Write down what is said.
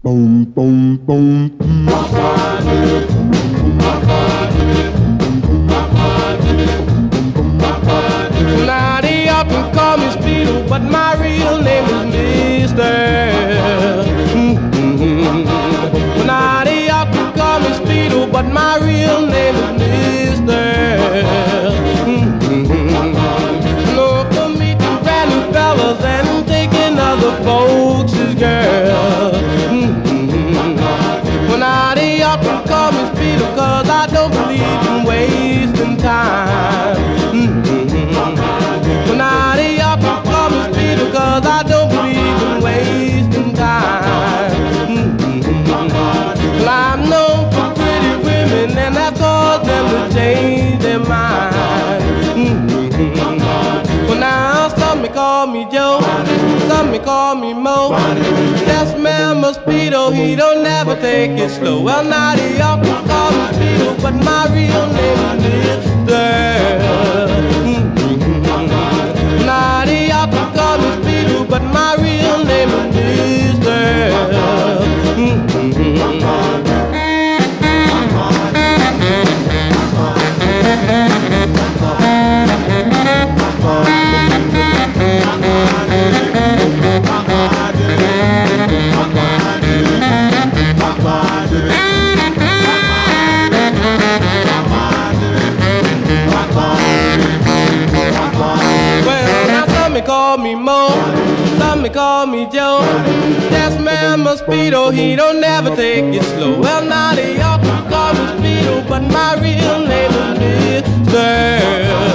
boom, boom, boom. Now they often call me Speedoo, but my real name is Mister. Now they often call me Speedoo, but my real name is Mister. No, for meeting brand new fellas and taking other folks' girls. Now they often call me Speedoo, cause I don't believe in wasting time. Now they often call me Speedoo, cause I don't believe in wasting time. Well, I'm known for pretty women, and that caused them to change their mind. Well, now some may call me Joe, some may call me Mo. That's man, my Speedoo, he don't never take it slow. Well, now they often call me Speedoo, but my real name is Mister. Now they often call me Speedoo, but my real name is Mister. Some may call me Mo, some may call me Joe. That's man, my Speedoo, he don't never take it slow. Well, now they often call me Speedoo, but my real name is Mister.